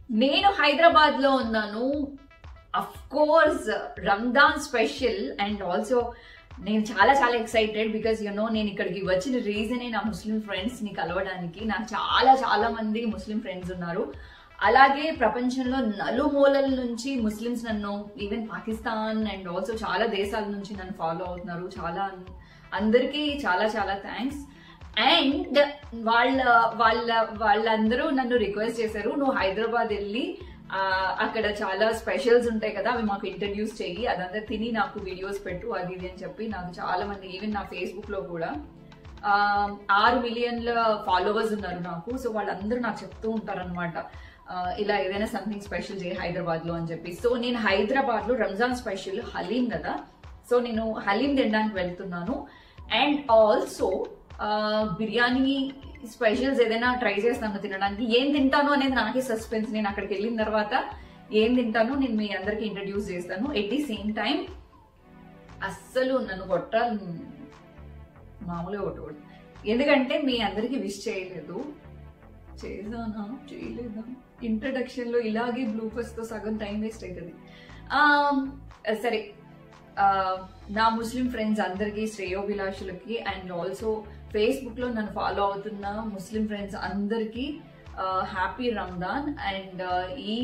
నేను హైదరాబాద్ లో ఉన్నాను. Of course Ramzan special and also నేను చాలా చాలా ఎక్సైటెడ్ బికాస్ నేను ఇక్కడికి వచ్చిన రీజనే నా ముస్లిం ఫ్రెండ్స్ ని కలవడానికి. నాకు చాలా మంది ముస్లిం ఫ్రెండ్స్ ఉన్నారు. అలాగే ప్రపంచంలో నలుమూలల నుంచి ముస్లిమ్స్ నన్ను ఈవెన్ పాకిస్తాన్ అండ్ ఆల్సో చాలా దేశాల నుంచి నన్ను ఫాలో అవుతున్నారు. అందరికీ చాలా థ్యాంక్స్. అండ్ వాళ్ళందరూ నన్ను రిక్వెస్ట్ చేశారు, నువ్వు హైదరాబాద్ వెళ్ళి అక్కడ చాలా స్పెషల్స్ ఉంటాయి కదా, అవి మాకు ఇంట్రడ్యూస్ చెయ్యి, అదంతా తిని నాకు వీడియోస్ పెట్టు, అది ఇది అని చెప్పి నాకు చాలా మంది ఈవెన్ నా ఫేస్బుక్ లో కూడా 6 మిలియన్ల ఫాలోవర్స్ ఉన్నారు నాకు. సో వాళ్ళందరూ నాకు చెప్తూ ఉంటారనమాట, ఇలా ఏదైనా సంథింగ్ స్పెషల్ చేయి హైదరాబాద్ లో అని చెప్పి. సో నేను హైదరాబాద్ లో రంజాన్ స్పెషల్ హలీం కదా, సో నేను హలీం తినడానికి వెళ్తున్నాను. అండ్ ఆల్సో బిర్యానీ స్పెషల్స్ ఏదైనా ట్రై చేస్తాను తినడానికి. ఏం తింటాను అనేది నాకే సస్పెన్స్. నేను అక్కడికి వెళ్ళిన తర్వాత ఏం తింటాను నేను మీ అందరికి ఇంట్రడ్యూస్ చేస్తాను. ఎట్ ది సేమ్ టైం అస్సలు నన్ను కొట్టాలి మామూలుగా కొట్టకూడదు, ఎందుకంటే మీ అందరికి విష్ చేయలేదు. చేసానా చేయలేదా ఇంట్రడక్షన్ లో ఇలాగే బ్లూపర్స్ తో సగం టైం వేస్ట్ అవుతుంది. సరే, నా ముస్లిం ఫ్రెండ్స్ అందరికీ, శ్రేయోభిలాషులకి అండ్ ఆల్సో ఫేస్బుక్ లో నన్ను ఫాలో అవుతున్న ముస్లిం ఫ్రెండ్స్ అందరికీ హ్యాపీ రంజాన్. అండ్ ఈ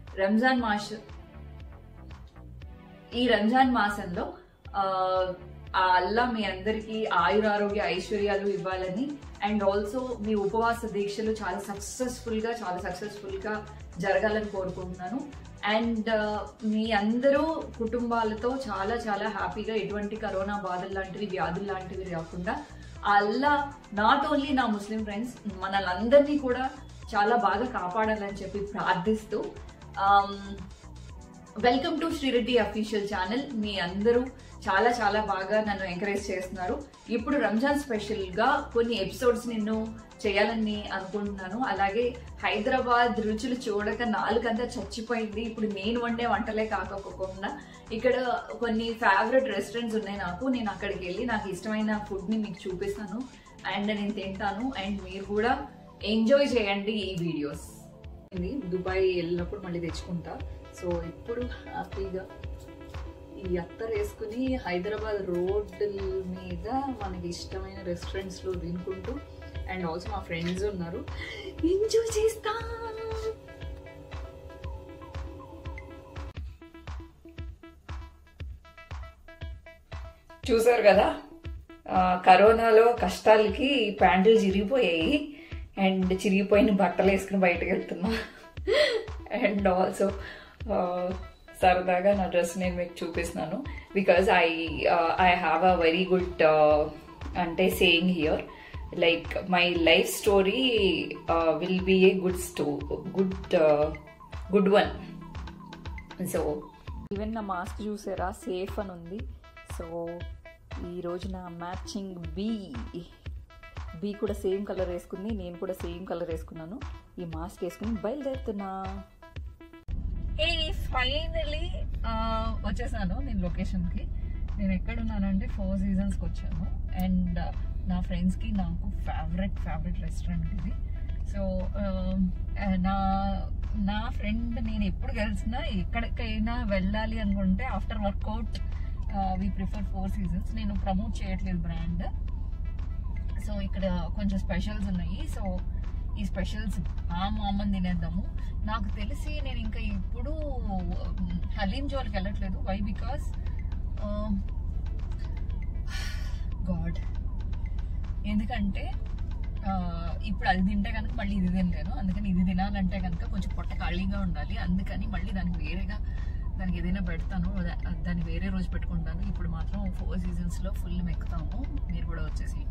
రంజాన్ మాసంలో ఆ అల్లా మీ అందరికీ ఆయురారోగ్య ఐశ్వర్యాలు ఇవ్వాలని అండ్ ఆల్సో మీ ఉపవాస దీక్షలు చాలా సక్సెస్ఫుల్ గా జరగాలని కోరుకుంటున్నాను. అండ్ మీ అందరూ కుటుంబాలతో చాలా హ్యాపీగా ఎటువంటి కరోనా బాధలు లాంటివి వ్యాధులు లాంటివి రాకుండా అల్లా నాట్ ఓన్లీ నా ముస్లిం ఫ్రెండ్స్ మనల్ని కూడా చాలా బాగా కాపాడాలని చెప్పి ప్రార్థిస్తూ welcome to Sri Reddy official channel. మీ అందరూ చాలా బాగా నన్ను ఎంకరేజ్ చేస్తున్నారు. ఇప్పుడు రంజాన్ స్పెషల్ గా కొన్ని ఎపిసోడ్స్ నేను చేయాలని అనుకుంటున్నాను. అలాగే హైదరాబాద్ రుచులు చూడక నాలుగంతా చచ్చిపోయింది. ఇప్పుడు నేను వండే వంటలే కాకపోకుండా ఇక్కడ కొన్ని ఫేవరెట్ రెస్టారెంట్స్ ఉన్నాయి నాకు. నేను అక్కడికి వెళ్ళి నాకు ఇష్టమైన ఫుడ్ ని మీకు చూపిస్తాను అండ్ నేను తింటాను అండ్ మీరు కూడా ఎంజాయ్ చేయండి ఈ వీడియోస్. దుబాయ్ వెళ్ళినప్పుడు మళ్ళీ తెచ్చుకుంటా. సో ఇప్పుడు హ్యాపీగా ఈ అత్తర్ వేసుకుని హైదరాబాద్ రోడ్ల మీద మనకి ఇష్టమైన రెస్టారెంట్స్ లో తినుకుంటూ అండ్ ఆల్సో మా ఫ్రెండ్స్ ఉన్నారు, ఎంజాయ్ చేస్తా. చూసారు కదా, కరోనాలో కష్టాలకి ప్యాంటులు చిరిగిపోయాయి అండ్ చిరిగిపోయిన బట్టలు వేసుకుని బయటకు వెళ్తున్నా. అండ్ ఆల్సో సరదాగా నా డ్రెస్ నేను మీకు చూపిస్తున్నాను because I have a very good అంటే saying here, like my life story will be a good one. So even నా మాస్క్ చూసారా, సేఫ్ అని ఉంది. సో ఈరోజు నా మ్యాచింగ్ బీ కూడా సేమ్ కలర్ వేసుకుంది, నేను కూడా సేమ్ కలర్ వేసుకున్నాను. ఈ మాస్క్ వేసుకుని బయలుదేరుతున్నా. ఫైనలీ వచ్చేసాను నేను లొకేషన్కి. నేను ఎక్కడున్నానంటే 4 Seasonsకి వచ్చాను అండ్ నా ఫ్రెండ్స్కి నాకు ఫేవరెట్ రెస్టారెంట్ ఇది. సో నా ఫ్రెండ్ నేను ఎప్పుడు కలిసినా ఎక్కడికైనా వెళ్ళాలి అనుకుంటే after workout we prefer 4 Seasons. నేను ప్రమోట్ చేయట్లేదు బ్రాండ్. సో ఇక్కడ కొంచెం స్పెషల్స్ ఉన్నాయి. సో ఈ స్పెషల్స్ మామని తినేద్దాము. నాకు తెలిసి నేను ఇంకా ఇప్పుడు హలీం జోలికి వెళ్ళట్లేదు. వై? బికాస్ గాడ్, ఎందుకంటే ఇప్పుడు అది తింటే కనుక మళ్ళీ ఇది తినలేను. అందుకని ఇది తినాలంటే కనుక కొంచెం పొట్ట ఖాళీగా ఉండాలి. అందుకని మళ్ళీ దానికి ఏదైనా పెడతాను, దాన్ని వేరే రోజు పెట్టుకుంటాను. ఇప్పుడు మాత్రం 4 Seasonsలో ఫుల్ మెక్కుతాము. మీరు కూడా వచ్చేసేయండి.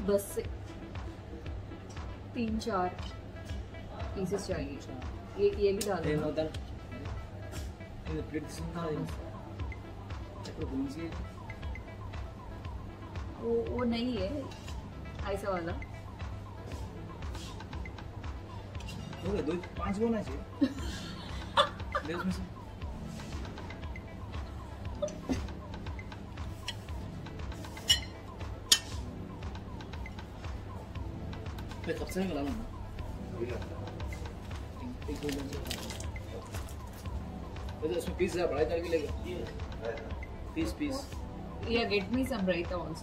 बस से 3-4 पीसेस चाहिए। एक ये भी डाल देना। वो नहीं है ऐसा वाला। 5 होना चाहिए। कब से निकाला ना? इसमें पीस जरा बड़ा करके लेगा। Piece. Yeah, get me some raita also.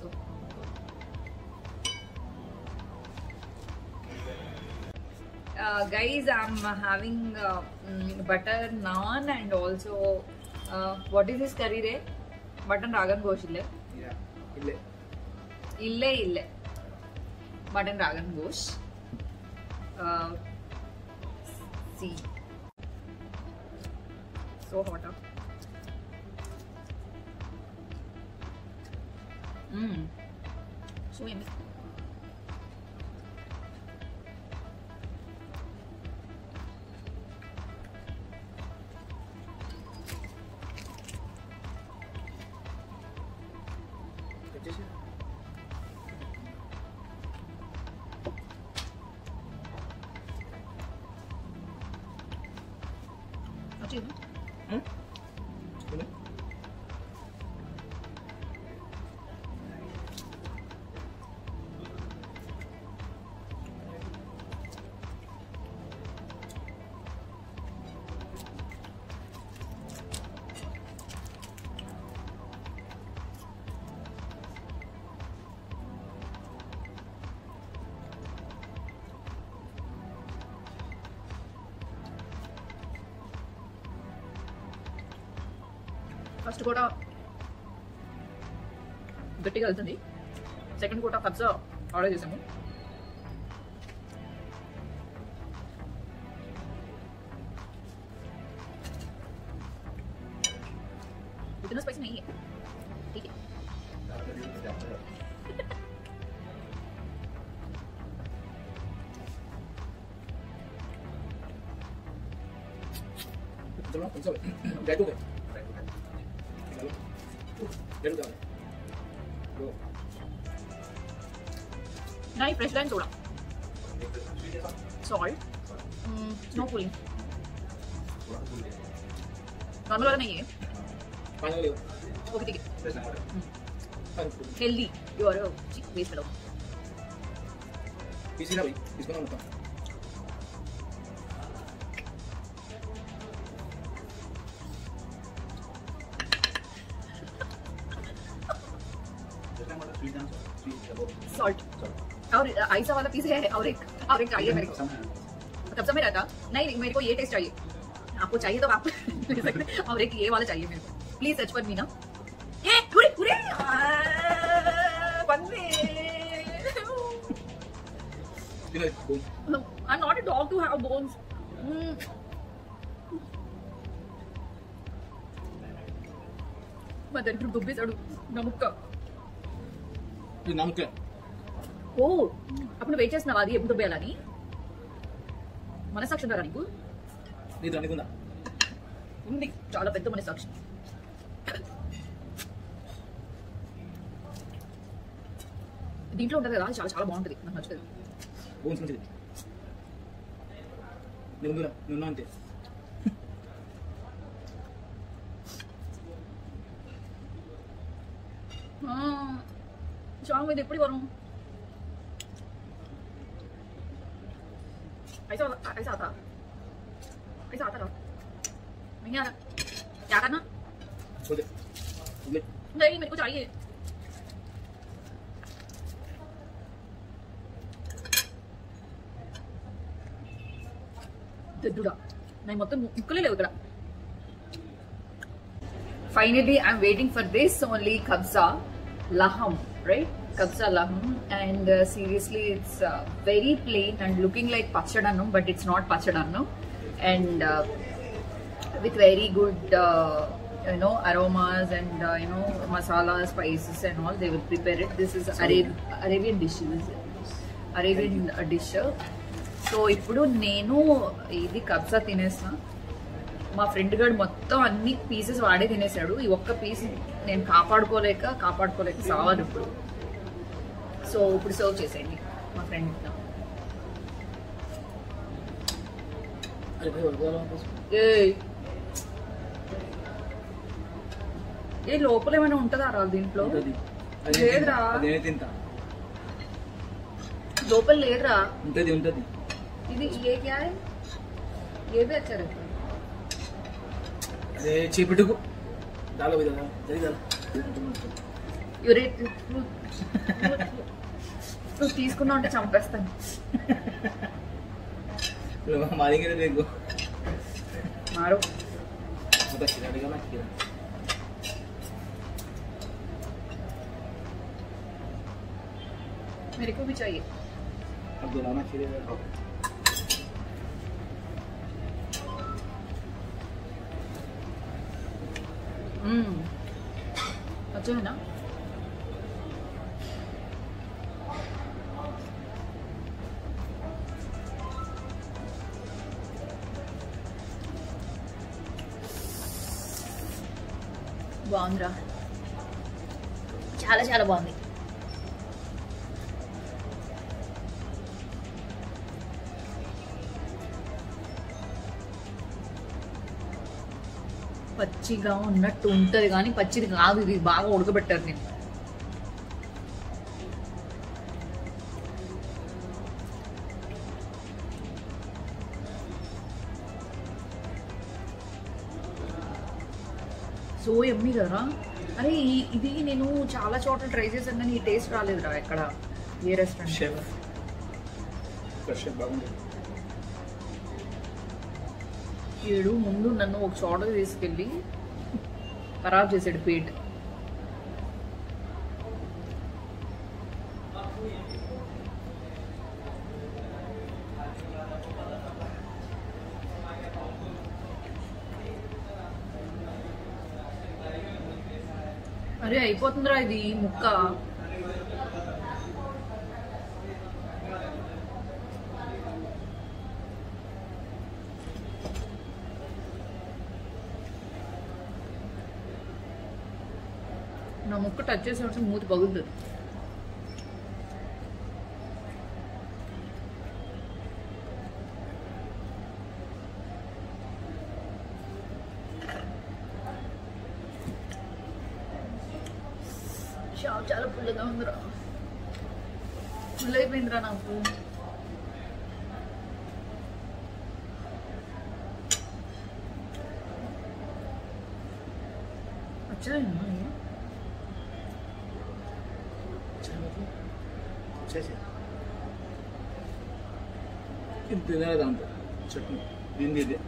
Guys, I'm having butter naan and also what is this curry re? Mutton ragan gosh ille. Yeah, ille. Mutton ragan gosh. See. So hot. So yummy. Actually, first కూడా గట్టిగా వెళ్తుంది, second కూడా కబ్జా order చేసాము. इतना spicy नहीं है, ठीक है. चलो कौन सा बैठो गए नहीं fresh lime soda salt no cooling normal वाला नहीं है. पानी ले ओके ठीक है. Healthy you are waste fellow. पीस ना भाई इसको ना मत. सॉल्ट और ऐसा वाला पीस है और एक चाहिए मेरे को. तब से मेरा था नहीं मेरे को ये टेस्ट चाहिए. आपको चाहिए तो आप ले सकते हैं और एक ये वाला चाहिए मेरे को. प्लीज सर्च फॉर मी ना. हे पूरे पूरे बंदे. I'm not a dog to have bones. मैं तेरे को दुब्बे चढ़ू नमक का. ये नाम क्या? ఓ అప్పుడు వెయిట్ చేస్తున్నావా? అది ఎప్పుడు దుబ్బేయాలని మనసాక్షి ఉందా నీకు? నీ దానికి ఉందా? ఉంది, చాలా పెద్ద మనసాక్షి. దీంట్లో ఉంటుంది కదా, చాలా చాలా బాగుంటుంది, నాకు నచ్చుతుంది. బోన్స్ మంచిది. నువ్వు నువ్వు అంతే. शाम में எப்படி வரும்? ऐसा आता था नहीं आ रहा. क्या करना? नहीं मेरे को चाहिए. దద్దుడా నేను మొత్తం ముక్కలే లేవు ఇక్కడ. Finally I'm waiting for this only kabza laham, right? Kabza laham, and seriously it's very plain and looking like pachadannam, but it's not pachadannam, and with very good aromas and masala spices and all. They will prepare it. This is Arabian dish. Arabian dish. So ఇప్పుడు నేను ఇది కబ్సా తినేస్తా. మా friend గారు మొత్తం అన్ని pieces వాడే తినేసాడు. ఈ ఒక్క పీస్ నేను కాపాడుకోలేక సావాలి ఇప్పుడు. సో ఇప్పుడు సర్వ్ చేసేయండి మా ఫ్రెండ్. ఏ లోపల ఏమైనా ఉంటుందా రా దీంట్లో? లేదురా, లోపల లేదురా. ఉంటది. ఇది ఏ క్యా హై? ये भी अच्छा रहता है. अरे चीपटू डालो भी डालो जल्दी डालो. నువ్వు తీసుకున్నా అంటే చంపేస్తాను. मारेंगे देखो मारो. पता खिला देगा ना खिला. मेरे को भी चाहिए. अब दोलाना खिले. अच्छा है ना? బాగుందిరా, చాలా చాలా బాగుంది. పచ్చిగా ఉన్నట్టు ఉంటది కానీ పచ్చిది కాదు, ఇది బాగా ఉడకబెట్టారు. నేను సో ఎమ్మి కదా. అరే ఇది నేను చాలా చోట్ల ట్రై చేశాను కానీ ఈ టేస్ట్ రాలేదురా ఎక్కడ, ఏ రెస్టారెంట్. ఏడు ముందు నన్ను ఒక చోట తీసుకెళ్ళి ఖరాబ్ చేసాడు పేట్. అరే అయిపోతుందిరా ఇది ముక్క. నా ముక్క టచ్ చేసినట్టు మూతి పగులుతుంది. షాప్ చాలా పుల్లగా ఉందిరా, ఫుల్ అయిపోయిందిరా నాకు. వచ్చాయమ్మా తినేదంతా చట్నీ దీన్ని ఇదే.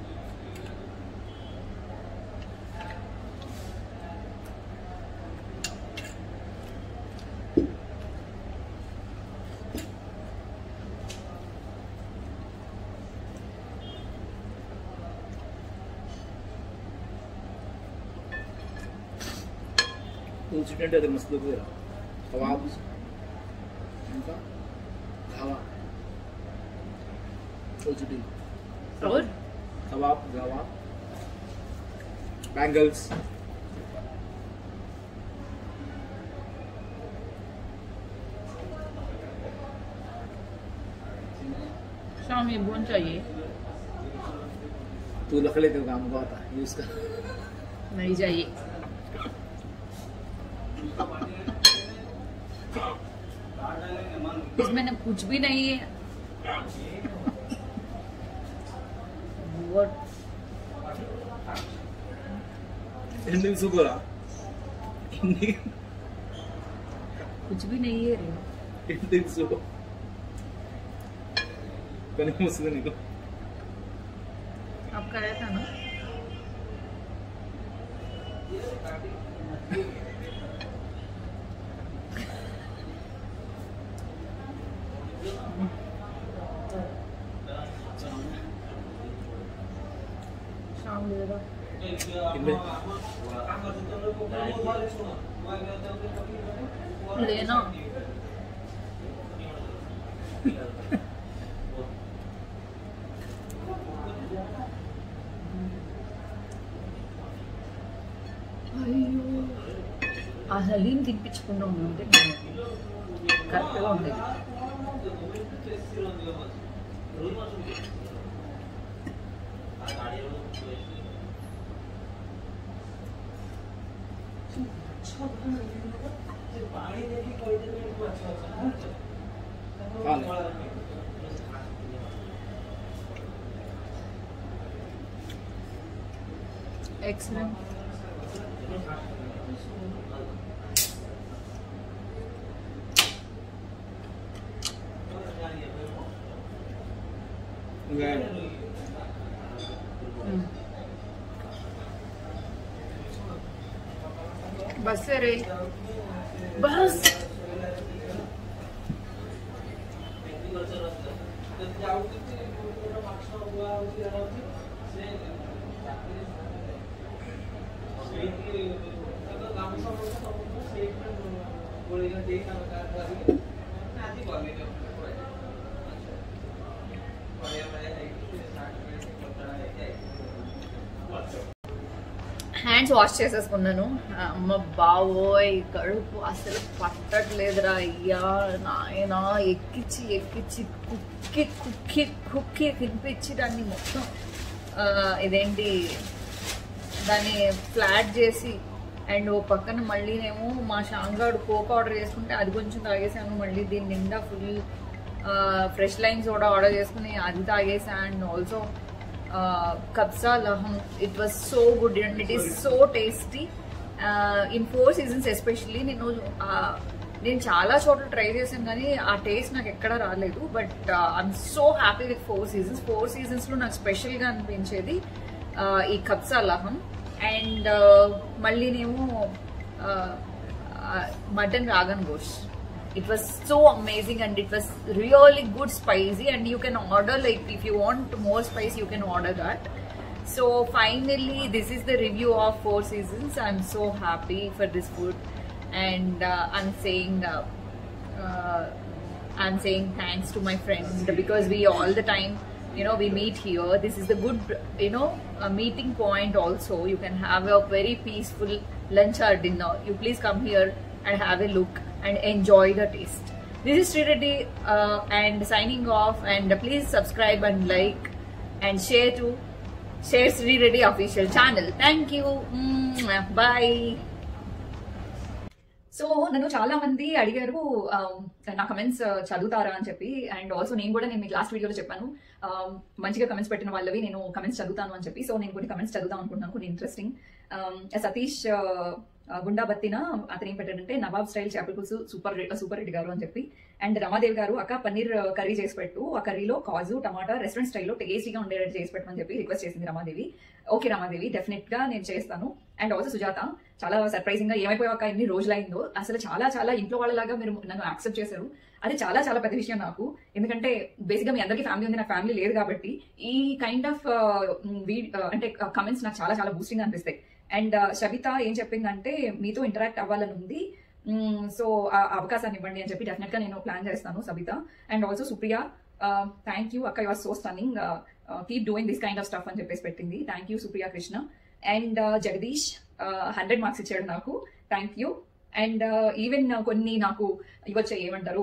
చికెన్ అది మస్తు దొరుకుతుంది. కబాబ్ ఇంకా ధావా और कबाब गावा बैंगल्स शाम में बोन चाहिए. तू लख लेते हो काम का होता यूज कर. नहीं चाहिए. इसमें ना कुछ भी नहीं है. ఎందుకు సూపరా? कुछ भी नहीं है रे. ఎందుకు సూపర్ కానీ వస్తుంది నీకు. आप कराया था ना? शाम ले లేనా అయ్యో ఆ హలీం తినిపించకుండా ఉంటే కరెక్ట్గా ఉండేది. Excellent. बस रे बस హ్యాండ్స్ వాష్ చేసేసుకున్నాను. అమ్మ బావోయ్ కడుపు అసలు పట్టట్లేదురా అయ్యా నాయనా. ఎక్కిచ్చి ఎక్కిచ్చి కుక్కి కుక్కి కుక్కి తినిపించి దాన్ని మొత్తం ఇదేంటి దాన్ని ఫ్లాట్ చేసి అండ్ ఓ పక్కన మళ్ళీనేమో మా షాంగాడు కోక్ ఆర్డర్ చేసుకుంటే అది కొంచెం తాగేసాను. మళ్ళీ దీని నిండా full fresh lime soda order చేసుకుని అది తాగేసా. And also kabsa laham, it was so good and it is so tasty. In 4 seasons especially నేను చాలా చోట్ల ట్రై చేశాను కానీ ఆ టేస్ట్ నాకు ఎక్కడా రాలేదు. But I'm so happy with 4 seasons. 4 seasonsలో నాకు స్పెషల్గా అనిపించేది ఈ కబ్సా లహం. అండ్ మళ్ళీనేమో mutton rogan josh. It was so amazing and it was really good spicy, and you can order, like if you want more spice you can order that. So finally this is the review of 4 seasons. I'm so happy for this food, and I'm saying thanks to my friend because we all the time we meet here. This is the good meeting point also. You can have a very peaceful lunch or dinner. You please come here and have a look and enjoy the taste. This is Sri Reddy and signing off, and please subscribe and like and share Sri Reddy official channel. Thank you. Bye. So నన్ను చాలా మంది అడిగారు నా comments చదువుతారా అని చెప్పి. And also నేను మీకు లాస్ట్ వీడియోలో చెప్పాను మంచిగా కమెంట్స్ పెట్టిన వాళ్ళవి నేను కమెంట్స్ చదువుతాను అని చెప్పి. సో నేను కొన్ని కమెంట్స్ చదువుతాం అనుకుంటున్నాను, కొన్ని ఇంట్రెస్టింగ్. సతీష్ గుండా బత్తిన అతను ఏం పెట్టాడంటే నవాబ్ స్టైల్ చేపల పులుసు సూపర్ రెడ్డి గారు అని చెప్పి. అండ్ రమాదేవి గారు అక్క పన్నీర్ కర్రీ చేసి పెట్టు, ఆ కర్రీలో కాజు టమాటా రెస్టారెంట్ స్టైల్లో టేస్టీగా ఉండేటట్టు చేసి పెట్టమని చెప్పి రిక్వెస్ట్ చేసింది రమాదేవి. ఓకే రమాదేవి, డెఫినెట్ గా నేను చేస్తాను. అండ్ ఆల్సో సుజాత చాలా సర్ప్రైజింగ్ గా ఏమైపోయాక ఎన్ని రోజులైందో, అసలు చాలా చాలా ఇంట్లో వాళ్ళలాగా మీరు నన్ను యాక్సెప్ట్ చేశారు. అది చాలా చాలా పెద్ద విషయం నాకు, ఎందుకంటే బేసిక్ గా మీ అందరికీ ఫ్యామిలీ ఉంది, నాకు ఫ్యామిలీ లేదు కాబట్టి ఈ కైండ్ ఆఫ్ అంటే కమెంట్స్ నాకు చాలా చాలా బూస్టింగ్ అనిపిస్తాయి. అండ్ షబిత ఏం చెప్పిందంటే మీతో ఇంటరాక్ట్ అవ్వాలని ఉంది, సో ఆ అవకాశాన్ని ఇవ్వండి అని చెప్పి డెఫినెట్ గా నేను ప్లాన్ చేస్తాను Sabitha. And also Supriya thank you అక్క, you are so stunning, keep doing this kind of stuff అని చెప్పేసి పెట్టింది. Thank you Supriya Krishna. And Jagadish 100 marks ఇచ్చాడు నాకు, థ్యాంక్ యూ. అండ్ ఈవెన్ కొన్ని నాకు ఇవచ్చాయి, ఏమంటారు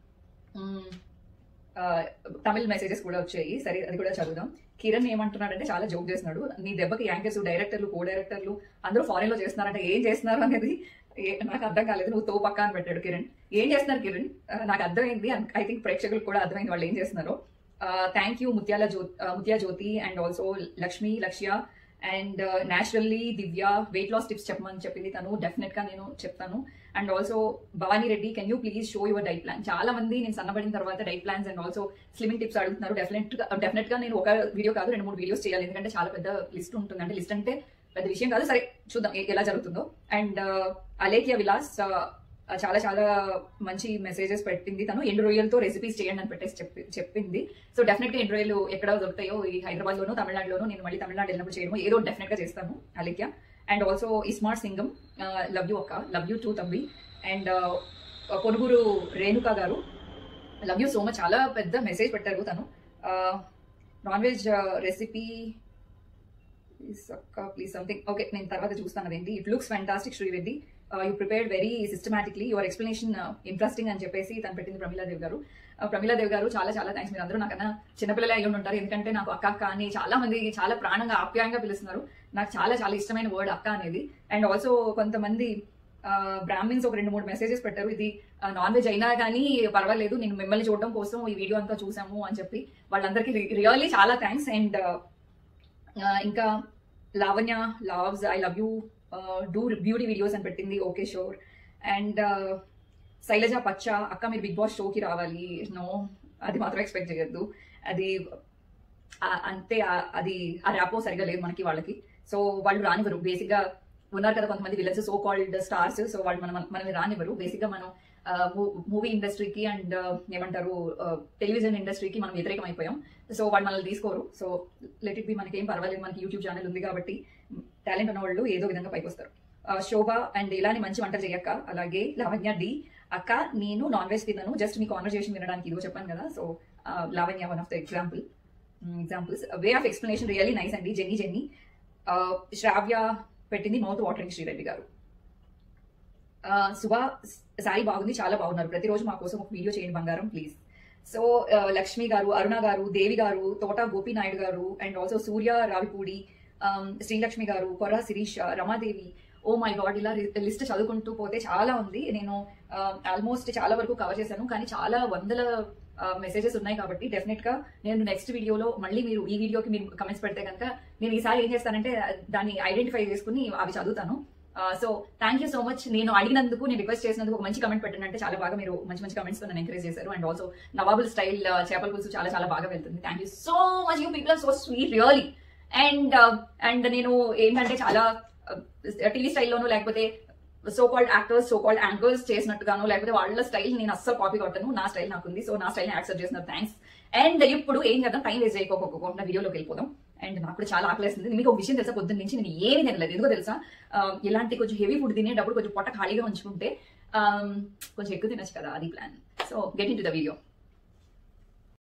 తమిళ్ మెసేజెస్ కూడా వచ్చాయి. సరే అది కూడా చదువుదాం. కిరణ్ ఏమంటున్నాడంటే చాలా జోక్ చేస్తున్నాడు, నీ దెబ్బకి యాంకర్స్ డైరెక్టర్లు కో డైరెక్టర్లు అందరూ ఫారెన్ లో చేస్తున్నారంటే ఏం చేస్తున్నారు అనేది నాకు అర్థం కాలేదు, నువ్వు తో పక్కా అని పెట్టాడు కిరణ్. ఏం చేస్తున్నారు కిరణ్, నాకు అర్థమైంది, ఐ థింక్ ప్రేక్షకులకు కూడా అర్థమైంది వాళ్ళు ఏం చేస్తున్నారో. Thank you Mutya Jyothi and also Lakshmi Lakshya and naturally Divya weight loss tips చెప్పమని చెప్పింది తను, డెఫినెట్ గా నేను చెప్తాను. And also Bhavani Reddy can you please show your diet plan. చాలా మంది నేను సన్నబడిన తర్వాత diet plans and also slimming tips అడుగుతున్నారు. డెఫినెట్ గా నేను ఒక వీడియో కాదు 2-3 వీడియోస్ చేయాలి, ఎందుకంటే చాలా పెద్ద లిస్ట్ ఉంటుంది. అంటే లిస్ట్ అంటే పెద్ద విషయం కాదు, సరే చూద్దాం ఎలా జరుగుతుందో. అండ్ అలేఖ్య విలాస్ చాలా చాలా మంచి మెసేజెస్ పెట్టింది. తను ఎండు రొయ్యలతో రెసిపీస్ చేయండి అని పెట్టేసి చెప్పింది. సో డెఫినెట్ గా ఎండు రొయ్యలు ఎక్కడ దొరుకుతాయో ఈ హైదరాబాద్ లోను తమిళనాడులోను, నేను మళ్ళీ తమిళనాడు వెళ్ళినప్పుడు చేయడము ఏదో డెఫినెట్ గా చేస్తాను Alikya. And also ismart Singam, love you అక్క, లవ్ యూ టూ తమ్మి. అండ్ పొనుగూరు రేణుకా గారు, లవ్ యూ సో మచ్, చాలా పెద్ద మెసేజ్ పెట్టారు తను. నాన్ వెజ్ రెసిపీ అక్క ప్లీజ్ సంథింగ్, ఓకే నేను తర్వాత చూస్తాను అదేంటి. It looks fantastic Sri Reddy, you prepared very systematically, your explanation interesting అని చెప్పేసి తను పెట్టింది ప్రమీలాదేవి గారు. ప్రమీలాదేవి గారు చాలా చాలా థ్యాంక్స్. మీరు అందరూ నాకన్నా చిన్నపిల్లలే అయ్యి ఉంటారు, ఎందుకంటే నాకు అక్క అక్క అని చాలా మంది చాలా ప్రాణంగా ఆప్యాయంగా పిలుస్తున్నారు. నాకు చాలా చాలా ఇష్టమైన వర్డ్ అక్క అనేది. అండ్ ఆల్సో కొంతమంది బ్రాహ్మిన్స్ ఒక 2-3 మెసేజెస్ పెట్టారు, ఇది నాన్ వెజ్ అయినా కానీ పర్వాలేదు, నేను మిమ్మల్ని చూడడం కోసం ఈ వీడియో అంతా చూసాము అని చెప్పి. వాళ్ళందరికీ రియల్లీ చాలా థ్యాంక్స్. అండ్ ఇంకా Lavanya loves, I love you, do beauty videos అని పెట్టింది, ఓకే షూర్. అండ్ శైలజ పచ్చ, అక్క మీరు బిగ్ బాస్ షోకి రావాలి. నో, అది మాత్రం ఎక్స్పెక్ట్ చేయొద్దు, అది అంతే, అది ఆ ర్యాపో సరిగా లేదు మనకి వాళ్ళకి. సో వాళ్ళు రానివ్వరు. బేసిక్ గా ఉన్నారు కదా కొంతమంది villains, so called stars, so వాళ్ళు మనల్ని రానివ్వరు. బేసిక్ గా మనం మూవీ ఇండస్ట్రీకి అండ్ ఏమంటారు టెలివిజన్ ఇండస్ట్రీకి మనం వ్యతిరేకం అయిపోయాం. సో వాళ్ళు మనల్ని తీసుకోరు. సో లెట్ ఇట్ బి, మనకి ఏం పర్వాలేదు, మనకి యూట్యూబ్ ఛానల్ ఉంది కాబట్టి టాలెంట్ ఉన్న వాళ్ళు ఏదో విధంగా పైకి వస్తారు. శోభ అండ్ ఇలాని మంచి వంటలు చేయక్క. అలాగే లావణ్య డి, అక్క నేను నాన్ వెజ్ తిన్నాను, జస్ట్ మీ కాన్వర్సేషన్ వినడానికి ఇదిగో చెప్పాను కదా. So Lavanya one of the examples, way of explanation really nice అండి. జెన్నీ శ్రావ్య పెట్టింది మౌత్ వాటరింగ్ శ్రీరెడ్డి గారు. శుభ సారీ బాగుంది, చాలా బాగున్నారు, ప్రతిరోజు మా కోసం ఒక వీడియో చేయండి బంగారం ప్లీజ్. సో లక్ష్మి గారు, అరుణ గారు, దేవి గారు, తోట గోపీనాయుడు గారు, అండ్ ఆల్సో సూర్య రావిపూడి, శ్రీలక్ష్మి గారు, Korra Sirish, Ramadevi. Oh my god, ఇలా లిస్ట్ చదువుకుంటూ పోతే చాలా ఉంది. నేను ఆల్మోస్ట్ చాలా వరకు కవర్ చేశాను, కానీ చాలా వందల మెసేజెస్ ఉన్నాయి కాబట్టి డెఫినెట్ గా నేను నెక్స్ట్ వీడియోలో మళ్ళీ మీరు ఈ వీడియోకి మీరు కమెంట్స్ పెడితే కనుక నేను ఈసారి ఏం చేస్తానంటే దాన్ని ఐడెంటిఫై చేసుకుని అవి చదువుతాను. So thank you so much. నేను అడిగినందుకు, నేను రిక్వెస్ట్ చేసినందుకు ఒక మంచి కమెంట్ పెట్టండి అంటే చాలా బాగా మీరు మంచి మంచి కమెంట్స్ తో నన్ను ఎంకరేజ్ చేశారు. అండ్ ఆల్సో నవాబుల్ స్టైల్ చేపల పులుసు చాలా చాలా బాగా వెళ్తుంది. Thank you so much, you people are so sweet really. And నేను ఏంటంటే చాలా టీవీ స్టైల్లోనూ లేకపోతే so called actors, so called anchors చేసినట్టుగాను లేకపోతే వాళ్ళ స్టైల్ నేను అస్సలు కాపీ కొట్టను, నా స్టైల్ నాకుంది. సో నా స్టైల్ ని యాక్సెప్ట్ చేస్తున్నారు, థ్యాంక్స్. అండ్ ఇప్పుడు ఏం చేద్దాం, టైం వేస్ట్ చేయకోకుండా వీడియోలోకి వెళ్ళిపోదాం. అండ్ నాకు కూడా చాలా ఆకలేస్తుంది. మీకు ఒక విషయం తెలుసా, పొద్దున్న నుంచి నేను ఏమి తినలేదు. ఎందుకో తెలుసా, ఇలాంటి కొంచెం హెవీ ఫుడ్ తినేటప్పుడు కొంచెం పొట్ట ఖాళీగా ఉంచుకుంటే కొంచెం ఎక్కువ తినచ్చు కదా, అది plan. So get into the video.